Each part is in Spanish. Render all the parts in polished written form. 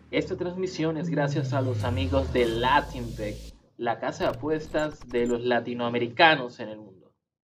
Esta transmisión es gracias a los amigos de LatinBet, la casa de apuestas de los latinoamericanos en el mundo.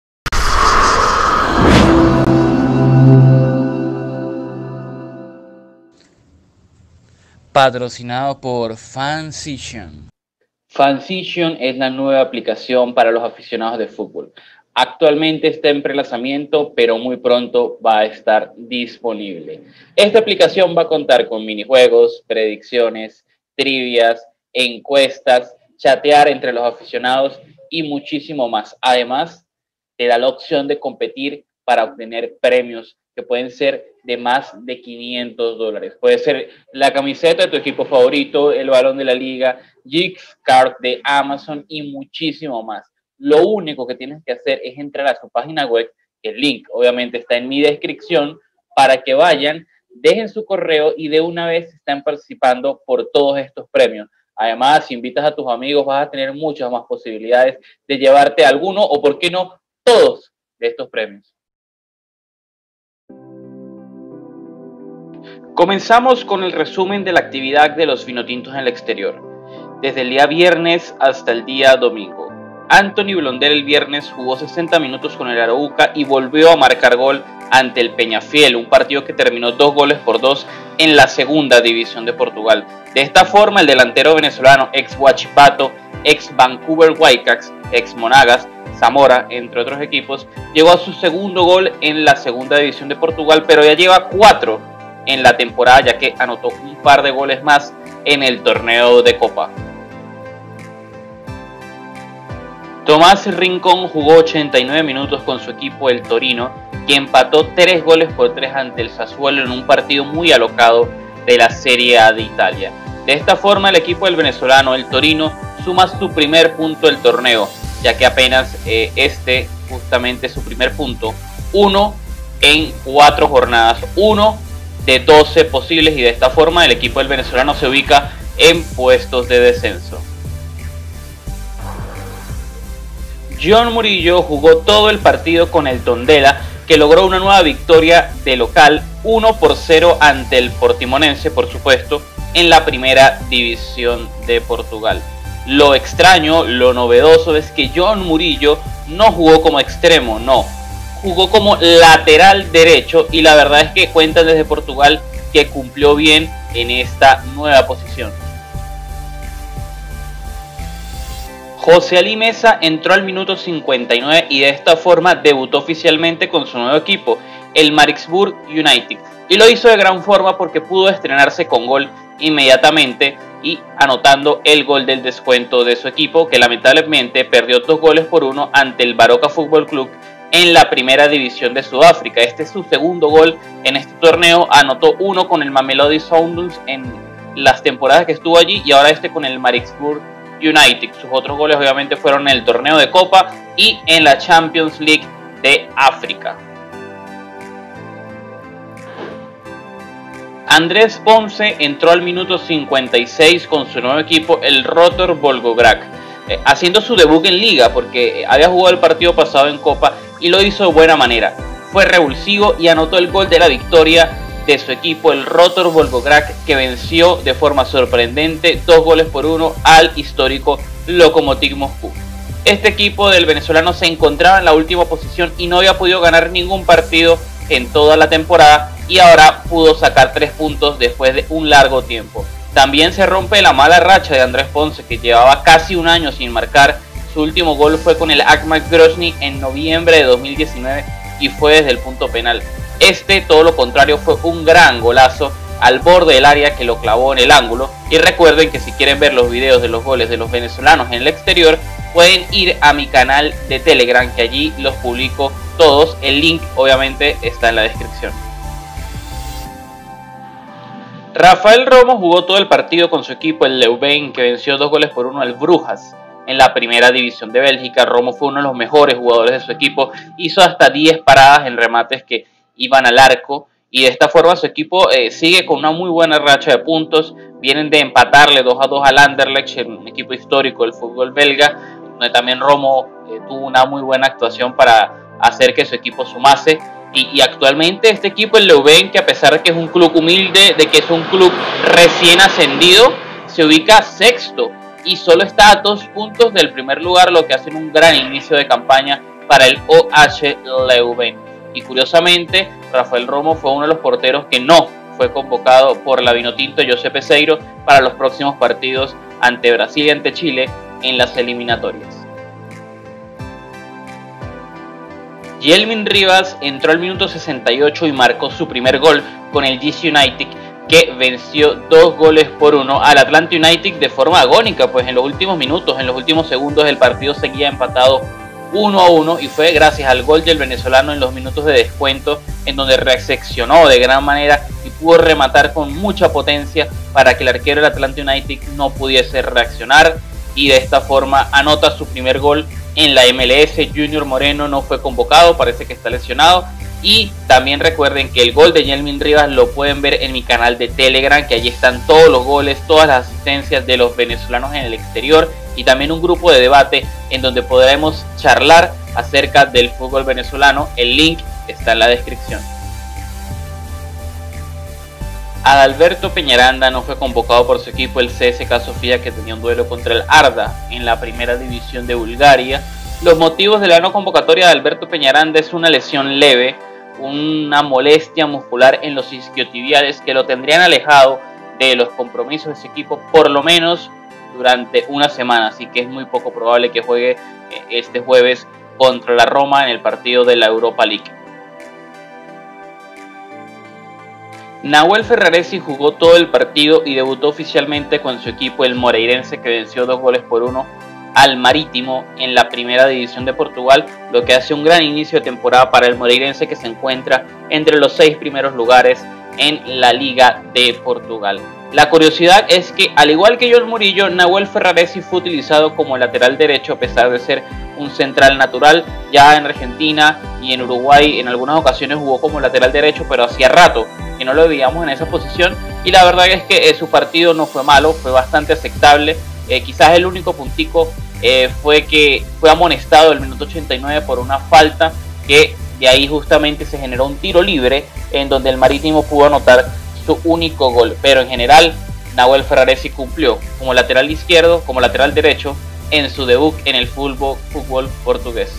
Patrocinado por Fansition. Fansition es la nueva aplicación para los aficionados de fútbol. Actualmente está en prelanzamiento, pero muy pronto va a estar disponible. Esta aplicación va a contar con minijuegos, predicciones, trivias, encuestas, chatear entre los aficionados y muchísimo más. Además, te da la opción de competir para obtener premios que pueden ser de más de $500. Puede ser la camiseta de tu equipo favorito, el balón de la liga, gift card de Amazon y muchísimo más. Lo único que tienes que hacer es entrar a su página web, el link obviamente está en mi descripción, para que vayan, dejen su correo y de una vez están participando por todos estos premios. Además, si invitas a tus amigos, vas a tener muchas más posibilidades de llevarte alguno o, por qué no, todos de estos premios. Comenzamos con el resumen de la actividad de los vinotintos en el exterior. Desde el día viernes hasta el día domingo. Anthony Blondel el viernes jugó 60 minutos con el Arauca y volvió a marcar gol ante el Peñafiel, un partido que terminó 2-2 en la segunda división de Portugal. De esta forma, el delantero venezolano, ex Huachipato, ex Vancouver Whitecaps, ex Monagas, Zamora, entre otros equipos, llegó a su segundo gol en la segunda división de Portugal, pero ya lleva 4 en la temporada, ya que anotó un par de goles más en el torneo de Copa. Tomás Rincón jugó 89 minutos con su equipo el Torino, que empató 3-3 ante el Sassuolo en un partido muy alocado de la Serie A de Italia. De esta forma, el equipo del venezolano, el Torino, suma su primer punto del torneo, ya que apenas justamente su primer punto, 1 en 4 jornadas, 1 de 12 posibles, y de esta forma el equipo del venezolano se ubica en puestos de descenso. John Murillo jugó todo el partido con el Tondela, que logró una nueva victoria de local 1-0 ante el Portimonense, por supuesto, en la primera división de Portugal. Lo extraño, lo novedoso es que John Murillo no jugó como extremo, no, jugó como lateral derecho, y la verdad es que cuentan desde Portugal que cumplió bien en esta nueva posición. José Ali Meza entró al minuto 59 y de esta forma debutó oficialmente con su nuevo equipo, el Maritzburg United, y lo hizo de gran forma porque pudo estrenarse con gol inmediatamente y anotando el gol del descuento de su equipo, que lamentablemente perdió 2-1 ante el Baroka Fútbol Club en la primera división de Sudáfrica. Este es su segundo gol en este torneo, anotó uno con el Mamelodi Sundowns en las temporadas que estuvo allí y ahora con el Maritzburg United. Sus otros goles obviamente fueron en el torneo de Copa y en la Champions League de África. Andrés Ponce entró al minuto 56 con su nuevo equipo, el Rotor Volgograd, haciendo su debut en Liga porque había jugado el partido pasado en Copa y lo hizo de buena manera. Fue revulsivo y anotó el gol de la victoria de su equipo, el Rotor Volgograd, que venció de forma sorprendente 2-1 al histórico Lokomotiv Moscú. Este equipo del venezolano se encontraba en la última posición y no había podido ganar ningún partido en toda la temporada, y ahora pudo sacar 3 puntos después de un largo tiempo. También se rompe la mala racha de Andrés Ponce, que llevaba casi un año sin marcar. Su último gol fue con el Akhmat Grozny en noviembre de 2019 y fue desde el punto penal. Todo lo contrario, fue un gran golazo al borde del área que lo clavó en el ángulo. Y recuerden que si quieren ver los videos de los goles de los venezolanos en el exterior, pueden ir a mi canal de Telegram, que allí los publico todos. El link obviamente está en la descripción. Rafael Romo jugó todo el partido con su equipo, el Leuven, que venció 2-1 al Brujas en la primera división de Bélgica. Romo fue uno de los mejores jugadores de su equipo, hizo hasta 10 paradas en remates que iban al arco, y de esta forma su equipo sigue con una muy buena racha de puntos. Vienen de empatarle 2-2 al Anderlecht, un equipo histórico del fútbol belga, donde también Romo tuvo una muy buena actuación para hacer que su equipo sumase. Y actualmente este equipo, el Leuven, que a pesar de que es un club humilde, de que es un club recién ascendido, se ubica sexto y solo está a 2 puntos del primer lugar, lo que hace un gran inicio de campaña para el OH Leuven. Y curiosamente, Rafael Romo fue uno de los porteros que no fue convocado por la Vinotinto José Peseiro para los próximos partidos ante Brasil y ante Chile en las eliminatorias. Yelmin Rivas entró al minuto 68 y marcó su primer gol con el DC United, que venció 2-1 al Atlanta United de forma agónica, pues en los últimos minutos, en los últimos segundos el partido seguía empatado 1-1 y fue gracias al gol del venezolano en los minutos de descuento, en donde reaccionó de gran manera y pudo rematar con mucha potencia para que el arquero del Atlanta United no pudiese reaccionar, y de esta forma anota su primer gol en la MLS. Junior Moreno no fue convocado, parece que está lesionado. Y también recuerden que el gol de Yelmin Rivas lo pueden ver en mi canal de Telegram, que allí están todos los goles, todas las asistencias de los venezolanos en el exterior, y también un grupo de debate en donde podremos charlar acerca del fútbol venezolano. El link está en la descripción. Adalberto Peñaranda no fue convocado por su equipo, el CSKA Sofía, que tenía un duelo contra el Arda en la primera división de Bulgaria. Los motivos de la no convocatoria de Adalberto Peñaranda es una lesión leve, una molestia muscular en los isquiotibiales que lo tendrían alejado de los compromisos de ese equipo por lo menos durante una semana, así que es muy poco probable que juegue este jueves contra la Roma en el partido de la Europa League. Nahuel Ferraresi jugó todo el partido y debutó oficialmente con su equipo, el Moreirense, que venció 2-1 al Marítimo en la primera división de Portugal, lo que hace un gran inicio de temporada para el Moreirense, que se encuentra entre los 6 primeros lugares en la Liga de Portugal. La curiosidad es que, al igual que John Murillo, Nahuel Ferraresi fue utilizado como lateral derecho a pesar de ser un central natural. Ya en Argentina y en Uruguay en algunas ocasiones jugó como lateral derecho, pero hacía rato que no lo veíamos en esa posición, y la verdad es que su partido no fue malo, fue bastante aceptable. Quizás el único puntico fue que fue amonestado el minuto 89 por una falta, que de ahí justamente se generó un tiro libre en donde el Marítimo pudo anotar su único gol. Pero en general Nahuel Ferraresi cumplió como lateral izquierdo, como lateral derecho en su debut en el fútbol portugués.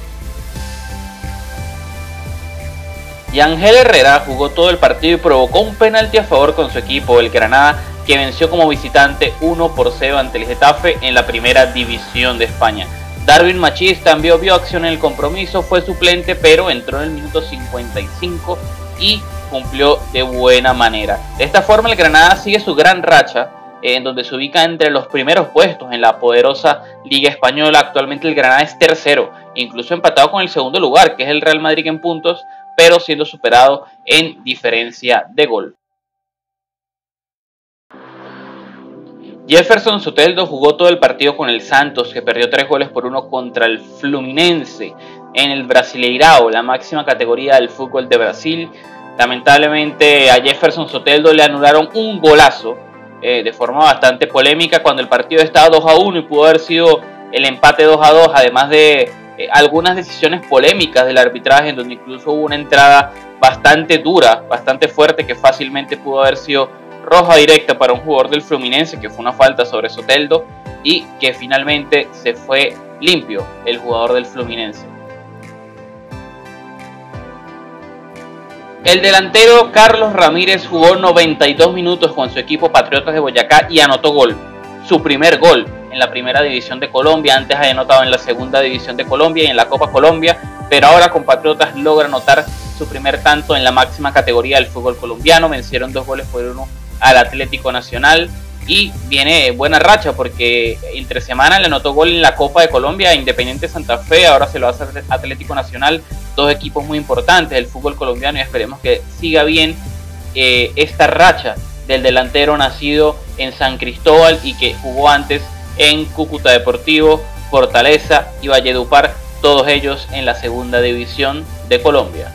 Y Ángel Herrera jugó todo el partido y provocó un penalti a favor con su equipo, el Granada, que venció como visitante 1-0 ante el Getafe en la primera división de España. Darwin Machís también vio acción en el compromiso, fue suplente, pero entró en el minuto 55 y cumplió de buena manera. De esta forma el Granada sigue su gran racha, en donde se ubica entre los primeros puestos en la poderosa Liga Española. Actualmente el Granada es tercero, incluso empatado con el segundo lugar, que es el Real Madrid en puntos, pero siendo superado en diferencia de gol. Jefferson Soteldo jugó todo el partido con el Santos, que perdió 3-1 contra el Fluminense en el Brasileirao, la máxima categoría del fútbol de Brasil. Lamentablemente a Jefferson Soteldo le anularon un golazo de forma bastante polémica cuando el partido estaba 2-1 y pudo haber sido el empate 2-2, además de algunas decisiones polémicas del arbitraje, en donde incluso hubo una entrada bastante dura, bastante fuerte, que fácilmente pudo haber sido roja directa para un jugador del Fluminense, que fue una falta sobre Soteldo, y que finalmente se fue limpio el jugador del Fluminense. El delantero Carlos Ramírez jugó 92 minutos con su equipo Patriotas de Boyacá y anotó gol, su primer gol en la primera división de Colombia. Antes había anotado en la segunda división de Colombia y en la Copa Colombia, pero ahora con Patriotas logra anotar su primer tanto en la máxima categoría del fútbol colombiano. Vencieron 2-1 al Atlético Nacional y viene buena racha, porque entre semana le anotó gol en la Copa de Colombia a Independiente Santa Fe, ahora se lo hace Atlético Nacional, dos equipos muy importantes del fútbol colombiano, y esperemos que siga bien esta racha del delantero nacido en San Cristóbal y que jugó antes en Cúcuta Deportivo, Fortaleza y Valledupar, todos ellos en la segunda división de Colombia.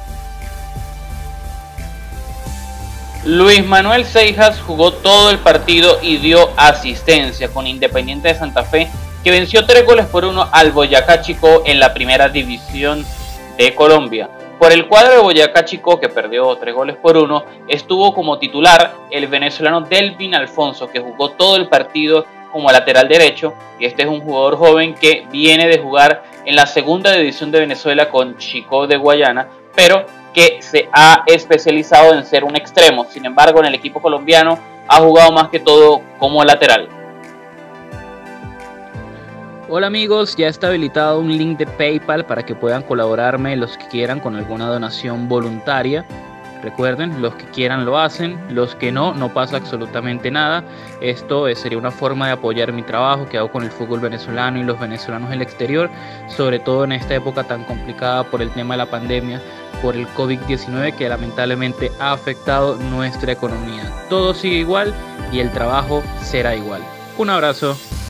Luis Manuel Seijas jugó todo el partido y dio asistencia con Independiente de Santa Fe, que venció 3-1 al Boyacá Chicó en la primera división de Colombia. Por el cuadro de Boyacá Chicó, que perdió 3-1, estuvo como titular el venezolano Delvin Alfonso, que jugó todo el partido como lateral derecho, y este es un jugador joven que viene de jugar en la segunda división de Venezuela con Chicó de Guayana, pero que se ha especializado en ser un extremo. Sin embargo, en el equipo colombiano ha jugado más que todo como lateral. Hola amigos, ya está habilitado un link de PayPal para que puedan colaborarme los que quieran con alguna donación voluntaria. Recuerden, los que quieran lo hacen, los que no, no pasa absolutamente nada. Esto sería una forma de apoyar mi trabajo que hago con el fútbol venezolano y los venezolanos en el exterior, sobre todo en esta época tan complicada por el tema de la pandemia, por el COVID-19 que lamentablemente ha afectado nuestra economía. Todo sigue igual y el trabajo será igual. Un abrazo.